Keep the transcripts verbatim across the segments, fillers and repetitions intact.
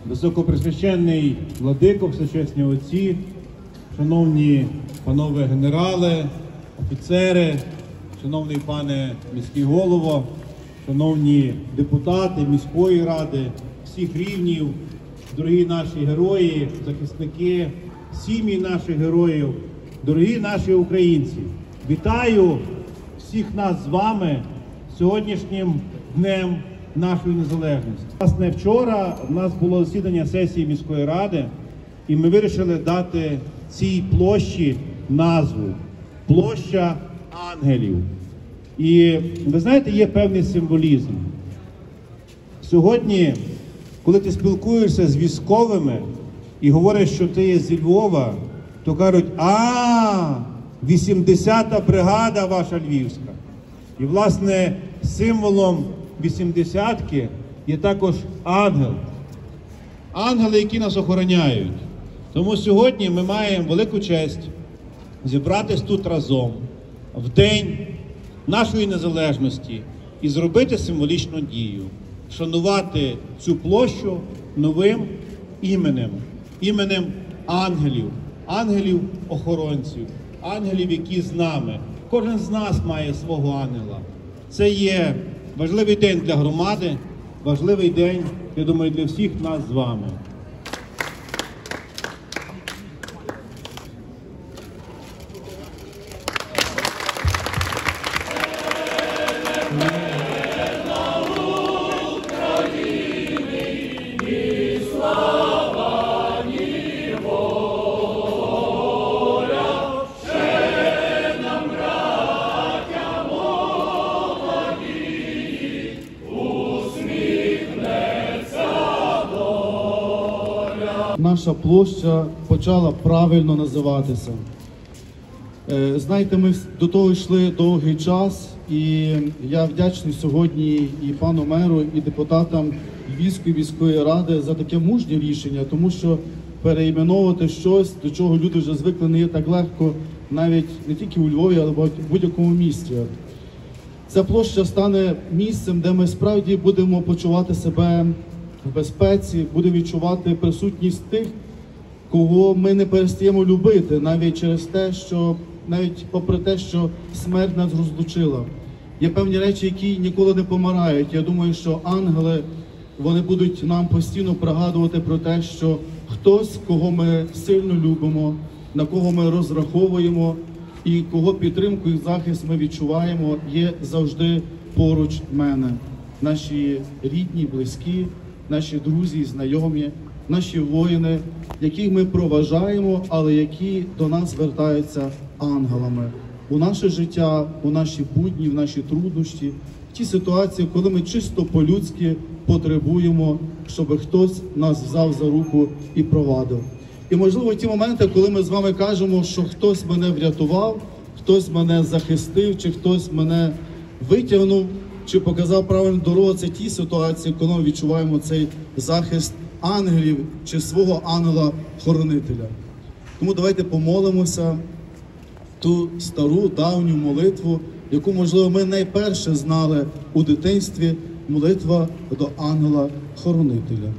Високопресвященний владико, всечесні отці, шановні панове генерали, офіцери, шановний пане міський голово, шановні депутати міської ради, всіх рівнів, дорогі наші герої, захисники, сім'ї наших героїв, дорогі наші українці. Вітаю всіх нас з вами сьогоднішнім днем нашої незалежності. Власне, вчора у нас було засідання сесії міської ради, і ми вирішили дати цій площі назву – Площа Ангелів. І ви знаєте, є певний символізм. Сьогодні, коли ти спілкуєшся з військовими і говориш, що ти є зі Львова, то кажуть: а, вісімдесята бригада ваша львівська. І, власне, символом вісімдесятки є також ангел. Ангели, які нас охороняють. Тому сьогодні ми маємо велику честь зібратись тут разом в день нашої незалежності і зробити символічну дію. Шанувати цю площу новим іменем. Іменем ангелів. Ангелів-охоронців. Ангелів, які з нами. Кожен з нас має свого ангела. Це є важливий день для громади, важливий день, я думаю, для всіх нас з вами. Наша площа почала правильно називатися. Знаєте, ми до того йшли довгий час, і я вдячний сьогодні і пану меру, і депутатам Львівської міської ради за таке мужнє рішення, тому що переіменовувати щось, до чого люди вже звикли, не є так легко, навіть не тільки у Львові, але в будь-якому місті. Ця площа стане місцем, де ми справді будемо почувати себе в безпеці, буде відчувати присутність тих, кого ми не перестаємо любити, навіть через те, що, навіть попри те, що смерть нас розлучила. Є певні речі, які ніколи не помирають. Я думаю, що ангели, вони будуть нам постійно пригадувати про те, що хтось, кого ми сильно любимо, на кого ми розраховуємо і кого підтримку і захист ми відчуваємо, є завжди поруч мене. Наші рідні, близькі, наші друзі, знайомі, наші воїни, яких ми проважаємо, але які до нас звертаються ангелами. У наше життя, у наші будні, в наші труднощі, в ті ситуації, коли ми чисто по-людськи потребуємо, щоб хтось нас взяв за руку і провадив. І, можливо, ті моменти, коли ми з вами кажемо, що хтось мене врятував, хтось мене захистив, чи хтось мене витягнув, чи показав правильну дорогу, це ті ситуації, коли ми відчуваємо цей захист ангелів чи свого ангела-хоронителя. Тому давайте помолимося ту стару, давню молитву, яку, можливо, ми найперше знали у дитинстві, молитва до ангела-хоронителя.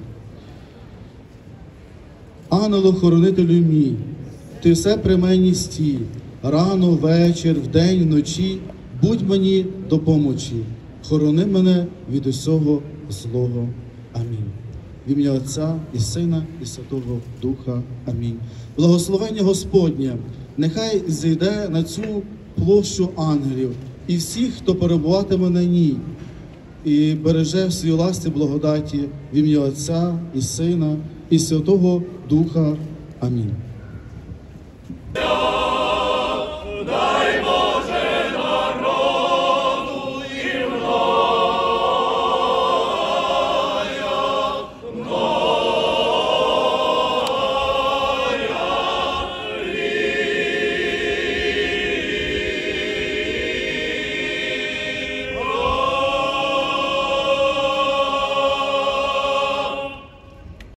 Ангелу-хоронителю мій, ти все при мені стій, рано, вечір, вдень, вночі, будь мені допомочі. Хорони мене від усього злого. Амінь. В ім'я Отця і Сина і Святого Духа. Амінь. Благословення Господнє нехай зійде на цю площу ангелів і всіх, хто перебуватиме на ній, і береже в своїй ласті благодаті в ім'я Отця і Сина і Святого Духа. Амінь.